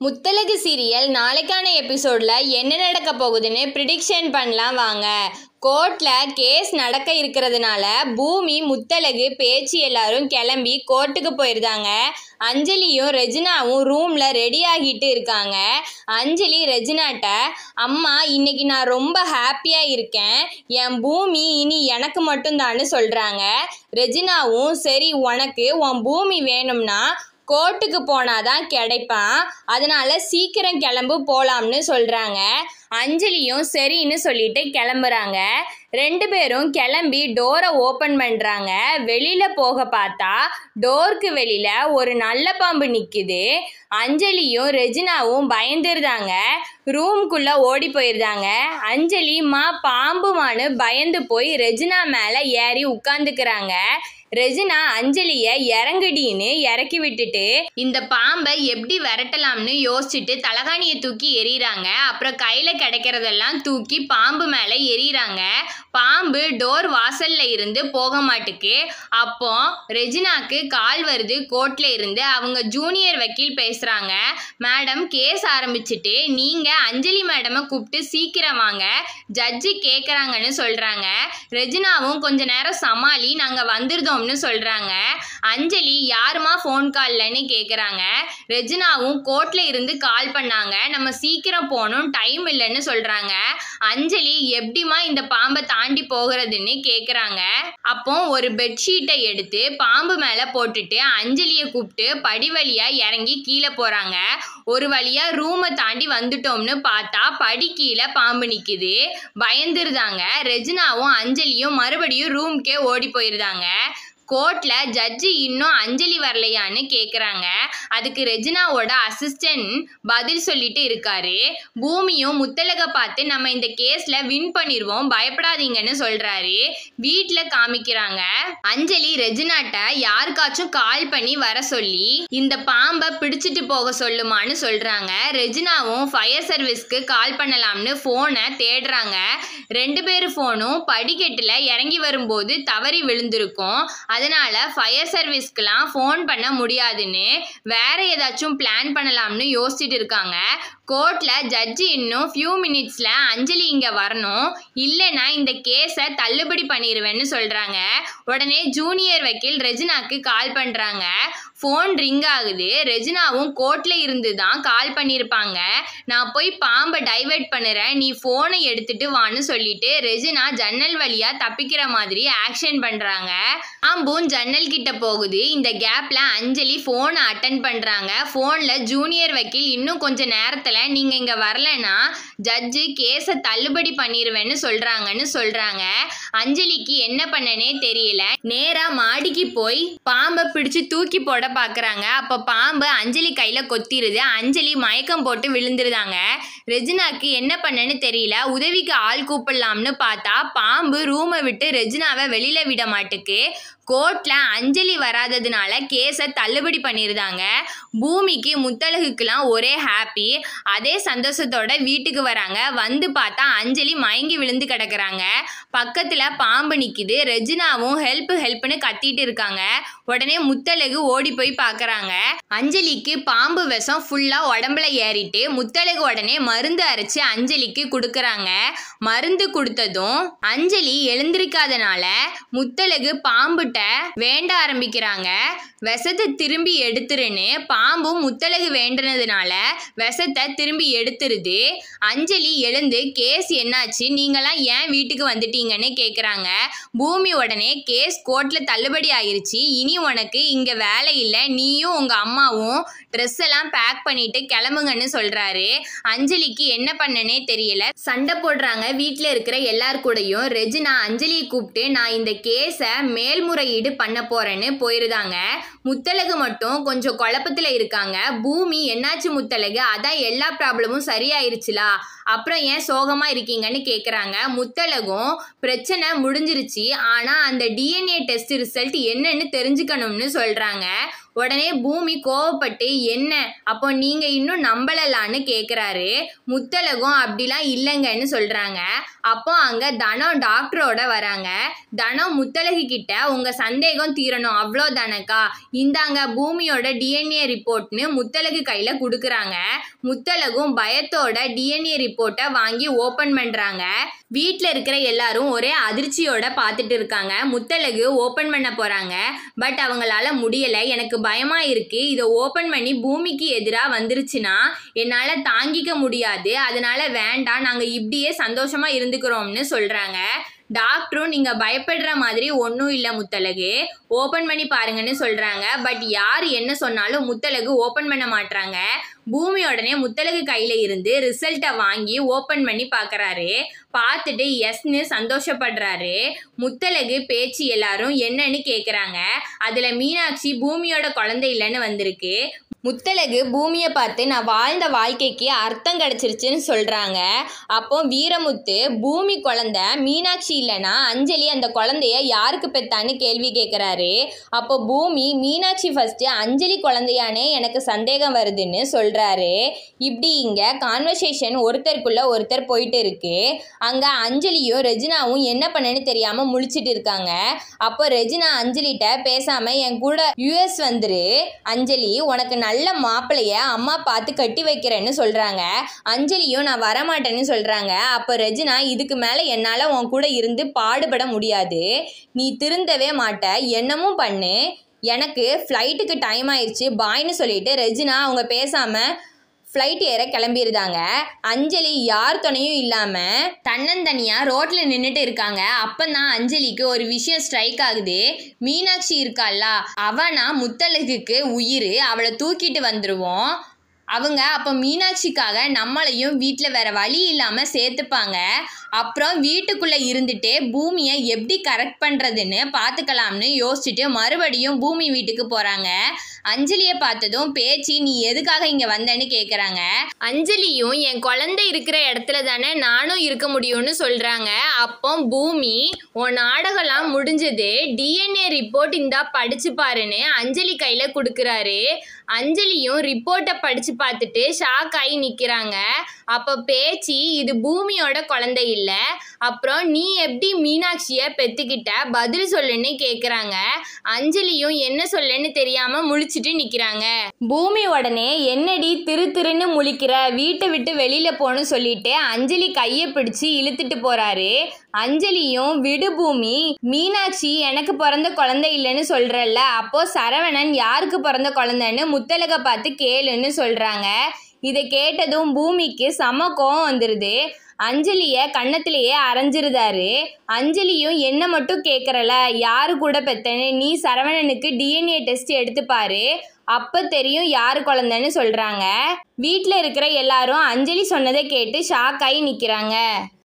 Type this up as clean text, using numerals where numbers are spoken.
Muthazhagu serial நாளைக்கான எபிசோடில் என்ன நடக்க போகுதுன்னு ப்ரிடிக்ஷன் பண்ணலாம் வாங்க. கோர்ட்டில் கேஸ் நடக்க இருக்கிறதுனால பூமி முத்தழகு பேச்சு எல்லாரும் கிளம்பி கோர்ட்டுக்கு போயிருந்தாங்க. அஞ்சலியும் ரெஜினாவும் ரூமில் ரெடி ஆகிட்டு இருக்காங்க. அஞ்சலி ரெஜினாட்ட, அம்மா இன்னைக்கு நான் ரொம்ப ஹாப்பியாக இருக்கேன், என் பூமி இனி எனக்கு மட்டும்தான்னு சொல்கிறாங்க. ரெஜினாவும், சரி உனக்கு உன் பூமி வேணும்னா கோர்ட்டுக்கு போனாதான் கிடைப்பான், அதனால சீக்கிரம் கிளம்பு போலாம்னு சொல்றாங்க. அஞ்சலியும் சரின்னு சொல்லிட்டு கிளம்புறாங்க. ரெண்டு பேரும் கிளம்பி டோரை ஓப்பன் பண்றாங்க. வெளியில போக பார்த்தா டோருக்கு வெளியில ஒரு நல்ல பாம்பு நிக்குது. அஞ்சலியும் ரெஜினாவும் பயந்துருந்தாங்க. ரூம்குள்ள ஓடி போயிருந்தாங்க. அஞ்சலி மா பாம்புமானு பயந்து போய் ரெஜினா மேல ஏறி உட்கார்ந்துக்கிறாங்க. ரெஜினா அஞ்சலிய இறங்குடின்னு இறக்கி விட்டுட்டு இந்த பாம்பை எப்படி விரட்டலாம்னு யோசிச்சுட்டு தலகாணியை தூக்கி எறிகிறாங்க. அப்புறம் கையில கிடைக்கிறதெல்லாம் தூக்கி பாம்பு மேல எறிகிறாங்க. பாம்பு டோர் வாசல்ல இருந்து போக மாட்டுக்கு. அப்போ ரெஜினாக்கு கால் வருது. கோர்ட்ல இருந்து அவங்க ஜூனியர் வக்கீல் பேசுறாங்க. மேடம், கேஸ் ஆரம்பிச்சுட்டு நீங்க அஞ்சலி மேடமை கூப்பிட்டு சீக்கிரம் வாங்க, ஜட்ஜி கேட்குறாங்கன்னு சொல்றாங்க. ரெஜினாவும் கொஞ்ச நேரம் சமாளி, நாங்க வந்துருதோம்னு சொல்றாங்க. அஞ்சலி யாருமா ஃபோன் கால்லன்னு கேட்குறாங்க. ரெஜினாவும் கோர்ட்ல இருந்து கால் பண்ணாங்க, நம்ம சீக்கிரம் போகணும், டைம் இல்லைன்னு சொல்றாங்க. அஞ்சலி எப்படிமா இந்த பாம்பை தாண்டி போகிறதுன்னு கேட்குறாங்க. அப்போ ஒரு பெட்ஷீட்டை எடுத்து பாம்பு மேலே போட்டுட்டு அஞ்சலியை கூப்பிட்டு படி வழியா இறங்கி கீழே போறாங்க. ஒரு வழியா ரூமை தாண்டி வந்துட்டோம்னு பார்த்தா படி கீழே பாம்பு நிக்குது. பயந்துருந்தாங்க. ரெஜினாவும் அஞ்சலியும் மறுபடியும் ரூம்க்கே ஓடி போயிருந்தாங்க. கோர்ட்ல ஜட்ஜி இன்னும் அஞ்சலி வரலையான்னு கேட்குறாங்க. அதுக்கு ரெஜினாவோட அசிஸ்டன்ட் பதில் சொல்லிட்டு இருக்காரு. பூமியும் முத்தழகை பார்த்து நம்ம இந்த கேஸ்ல வின் பண்ணிடுவோம், பயப்படாதீங்கன்னு சொல்றாரு. வீட்டில் காமிக்கிறாங்க. அஞ்சலி ரெஜினாட்ட யாருக்காச்சும் கால் பண்ணி வர சொல்லி இந்த பாம்பை பிடிச்சிட்டு போக சொல்லுமான்னு சொல்றாங்க. ரெஜினாவும் ஃபயர் சர்வீஸ்க்கு கால் பண்ணலாம்னு ஃபோனை தேடுறாங்க. ரெண்டு பேர் ஃபோனும் படிக்கட்டில் இறங்கி வரும்போது தவறி விழுந்திருக்கும். அதனால ஃபயர் சர்வீஸ்க்கெலாம் ஃபோன் பண்ண முடியாதுன்னு வேற ஏதாச்சும் பிளான் பண்ணலாம்னு யோசிச்சுட்டு இருக்காங்க. கோர்ட்டில் ஜட்ஜி இன்னும் ஃபியூ மினிட்ஸில் அஞ்சலி இங்கே வரணும், இல்லைன்னா இந்த கேஸை தள்ளுபடி பண்ணிடுவேன்னு சொல்கிறாங்க. உடனே ஜூனியர் வக்கீல் ரெஜினாக்கு கால் பண்ணுறாங்க. ஃபோன் ரிங் ஆகுது. ரெஜினாவும் கோர்ட்டில் இருந்து தான் கால் பண்ணியிருப்பாங்க. நான் போய் பாம்பை டைவர்ட் பண்ணுறேன், நீ ஃபோனை எடுத்துட்டு வான்னு சொல்லிட்டு ரெஜினா ஜன்னல் வழியாக தப்பிக்கிற மாதிரி ஆக்ஷன் பண்ணுறாங்க. பாம்பும் ஜன்னல் கிட்ட போகுது. இந்த கேப்பில் அஞ்சலி ஃபோனை அட்டன் பண்ணுறாங்க. ஃபோனில் ஜூனியர் வக்கீல் இன்னும் கொஞ்சம் நேரத்தில் நீங்கள் இங்கே வரலைன்னா ஜட்ஜு கேஸை தள்ளுபடி பண்ணிடுவேன்னு சொல்கிறாங்க. அஞ்சலிக்கு என்ன பண்ணனே தெரியல. நேராக மாடிக்கு போய் பாம்பை பிடிச்சி தூக்கி போட பார்க்குறாங்க. அப்போ பாம்பு அஞ்சலி கையில் கொத்திருது. அஞ்சலி மயக்கம் போட்டு விழுந்துருதாங்க. ரெஜினாக்கு என்ன பண்ணன்னு தெரியல. உதவிக்கு ஆள் கூப்பிடலாம்னு பார்த்தா பாம்பு ரூமை விட்டு ரெஜினாவை வெளியில் விட மாட்டுக்கு. கோர்ட்ல அஞ்சலி வராததுனால கேஸை தள்ளுபடி பண்ணிருந்தாங்க. பூமிக்கு முத்தழகுக்கெல்லாம் ஒரே ஹாப்பி. அதே சந்தோஷத்தோட வீட்டுக்கு வராங்க. வந்து பார்த்தா அஞ்சலி மயங்கி விழுந்து கிடக்குறாங்க. பக்கத்துல பாம்பு நிக்குது. ரெஜினாவும் ஹெல்ப்னு கத்திட்டு இருக்காங்க. உடனே முத்தழகு ஓடி போய் பார்க்கறாங்க. அஞ்சலிக்கு பாம்பு விஷம் ஃபுல்லா உடம்புல ஏறிட்டு முத்தழகு உடனே மருந்து அரைச்சு அஞ்சலிக்கு கொடுக்கறாங்க. மருந்து கொடுத்ததும் அஞ்சலி எழுந்திருக்காதனால முத்தழகு பாம்பு வேண்ட ஆரம்பிக்கிறாங்க. விஷத்தை திரும்பி எடுத்துருன்னு பாம்பும் முத்தழகு வேண்டினதுனால விஷத்தை திரும்பி எடுத்துருது. அஞ்சலி எழுந்து, கேஸ் என்னாச்சு, நீங்களாம் ஏன் வீட்டுக்கு வந்துட்டீங்கன்னு கேட்குறாங்க. பூமி உடனே கேஸ் கோர்ட்டில் தள்ளுபடி ஆயிருச்சு, இனி உனக்கு இங்கே வேலை இல்லை, நீயும் உங்கள் அம்மாவும் ட்ரெஸ் எல்லாம் பேக் பண்ணிட்டு கிளம்புங்கன்னு சொல்கிறாரு. அஞ்சலிக்கு என்ன பண்ணனே தெரியல. சண்டை போடுறாங்க வீட்டில் இருக்கிற எல்லார் கூடயும். ரெஜினா அஞ்சலியை கூப்பிட்டு நான் இந்த கேஸை மேல்முறையீடு பண்ண போறேன்னு போயிருந்தாங்க. முத்தழகு மட்டும் கொஞ்சம் குழப்பத்துல இருக்காங்க. பூமி, என்னாச்சு முத்தழகு, அதான் எல்லா ப்ராப்ளமும் சரியாயிருச்சுலா, அப்புறம் ஏன் சோகமா இருக்கீங்கன்னு கேட்குறாங்க. முத்தழகும் பிரச்சனை முடிஞ்சிருச்சு, ஆனா அந்த டிஎன்ஏ டெஸ்ட் ரிசல்ட் என்னன்னு தெரிஞ்சுக்கணும்னு சொல்றாங்க. உடனே பூமி கோவப்பட்டு, என்ன அப்போ நீங்க இன்னும் நம்பலலான்னு கேட்குறாரு. முத்தழகும் அப்படிலாம் இல்லைங்கன்னு சொல்றாங்க. அப்போ அங்க தனம் டாக்டரோட வராங்க. தனம் முத்தழகு கிட்ட உங்க சந்தேகம் தீரணும் அவ்வளோதானக்கா, இந்தாங்க பூமியோட டிஎன்ஏ ரிப்போர்ட்னு முத்தழகு கையில கொடுக்குறாங்க. முத்தழகும் பயத்தோட டிஎன்ஏ ரிப்போர்ட்டை வாங்கி ஓப்பன் பண்ணுறாங்க. வீட்டில் இருக்கிற எல்லாரும் ஒரே அதிர்ச்சியோட பார்த்துட்டு இருக்காங்க. முத்தழகு ஓப்பன் பண்ண போகிறாங்க. பட் அவங்களால முடியலை. எனக்கு பயமாக இருக்குது. இதை ஓப்பன் பண்ணி பூமிக்கு எதிராக வந்துருச்சுன்னா என்னால் தாங்கிக்க முடியாது. அதனால வேண்டாம், நாங்கள் இப்படியே சந்தோஷமாக இருந்துக்கிறோம்னு சொல்கிறாங்க. டாக்டரும் நீங்கள் பயப்படுற மாதிரி ஒன்றும் இல்லை முத்தழகு, ஓப்பன் பண்ணி பாருங்கன்னு சொல்கிறாங்க. பட் யார் என்ன சொன்னாலும் முத்தழகு ஓப்பன் பண்ண மாட்டாங்க. பூமி உடனே முத்தழகு கையில் இருந்து ரிசல்ட்டை வாங்கி ஓப்பன் பண்ணி பார்க்குறாரு. பார்த்துட்டு எஸ்ன்னு சந்தோஷப்படுறாரு. முத்தழகு பேச்சு எல்லாரும் என்னன்னு கேட்குறாங்க. அதில் மீனாட்சி பூமியோட குழந்தை இல்லைன்னு வந்திருக்கு. முத்தழகு பூமியை பார்த்து நான் வாழ்ந்த வாழ்க்கைக்கு அர்த்தம் கிடச்சிருச்சுன்னு சொல்கிறாங்க. அப்போ வீரமுத்து பூமி குழந்தை மீனாட்சி இல்லைனா அஞ்சலி அந்த குழந்தைய யாருக்கு பெத்தான்னு கேள்வி கேட்குறாரு. அப்போ பூமி மீனாட்சி ஃபஸ்ட்டு அஞ்சலி குழந்தையானே எனக்கு சந்தேகம் வருதுன்னு சொல்கிறாரு. இப்படி இங்கே கான்வர்சேஷன் ஒருத்தருக்குள்ளே ஒருத்தர் போயிட்டு இருக்கு. அங்கே அஞ்சலியும் ரெஜினாவும் என்ன பண்ணன்னு தெரியாமல் முழிச்சிட்டு இருக்காங்க. அப்போ ரெஜினா அஞ்சலிட்ட பேசாமல் என் கூட யூஎஸ் வந்துரு அஞ்சலி, உனக்கு நல்ல மாப்பிள்ளைய அம்மா பார்த்து கட்டி வைக்கிறேன்னு சொல்கிறாங்க. அஞ்சலியும் நான் வரமாட்டேன்னு சொல்கிறாங்க. அப்போ ரெஜினா, இதுக்கு மேலே என்னால் உன் கூட இருந்து பாடுபட முடியாது, நீ திருந்தவே மாட்ட, என்னமும் பண்ணு, எனக்கு ஃப்ளைட்டுக்கு டைம் ஆயிடுச்சு பாய்னு சொல்லிட்டு ரெஜினா அவங்க பேசாமல் ஃப்ளைட் ஏற கிளம்பிடுதாங்க. அஞ்சலி யார் துணையும் இல்லாமல் தன்னந்தனியாக ரோட்டில் நின்றுட்டு இருக்காங்க. அப்போ தான் அஞ்சலிக்கு ஒரு விஷயம் ஸ்ட்ரைக் ஆகுது. மீனாட்சி இருக்காளா, அவனா முத்தழகுக்கு உயிர், அவளை தூக்கிட்டு வந்துடுவோம். அவங்க அப்போ மீனாட்சிக்காக நம்மளையும் வீட்டில் வேற வழி இல்லாமல் சேர்த்துப்பாங்க. அப்புறம் வீட்டுக்குள்ளே இருந்துட்டு பூமியை எப்படி கரெக்ட் பண்ணுறதுன்னு பார்த்துக்கலாம்னு யோசிச்சுட்டு மறுபடியும் பூமி வீட்டுக்கு போகிறாங்க. அஞ்சலியை பார்த்ததும் பேச்சு, நீ எதுக்காக இங்கே வந்தேன்னு கேட்குறாங்க. அஞ்சலியும் என் குழந்தை இருக்கிற இடத்துல தானே நானும் இருக்க முடியும்னு சொல்கிறாங்க. அப்போ பூமி, உன் நாடகம்லாம் முடிஞ்சது, டிஎன்ஏ ரிப்போர்ட் இந்தா படிச்சு பாருன்னு அஞ்சலி கையில் கொடுக்குறாரு. அஞ்சலியும் ரிப்போர்ட்டை படித்து பார்த்துட்டு ஷாக் ஆகி நிற்கிறாங்க. அப்போ பேச்சு, இது பூமியோட குழந்தை இல்லை, அப்புறம் நீ எப்படி மீனாட்சியை பெற்றுக்கிட்ட, பதில் சொல்லுன்னு கேட்குறாங்க. அஞ்சலியும் என்ன சொல்லுன்னு தெரியாமல் முழிச்சிட்டு நிற்கிறாங்க. பூமி உடனே, என்னடி திரு திருன்னு முழிக்கிற, வீட்டை விட்டு வெளியில் போன்னு சொல்லிட்டு அஞ்சலி கையை பிடிச்சி இழுத்துட்டு போகிறாரு. அஞ்சலியும், விடு பூமி, மீனாட்சி எனக்கு பிறந்த குழந்தை இல்லைன்னு சொல்கிறல்ல, அப்போது சரவணன் யாருக்கு பிறந்த குழந்தைன்னு முத்தழகை பார்த்து கேளுன்னு சொல்கிறாங்க. இதை கேட்டதும் பூமிக்கு செம கோவம் வந்துடுது. அஞ்சலியை கன்னத்திலேயே அரைஞ்சிருந்தாரு. அஞ்சலியும், என்ன மட்டும் கேட்குறல, யாரு கூட பெத்தன்னு, நீ சரவணனுக்கு டிஎன்ஏ டெஸ்ட் எடுத்துப்பாரு, அப்போ தெரியும் யார் குழந்தைன்னு சொல்கிறாங்க. வீட்டில் இருக்கிற எல்லாரும் அஞ்சலி சொன்னதை கேட்டு ஷாக் ஆகி நிற்கிறாங்க.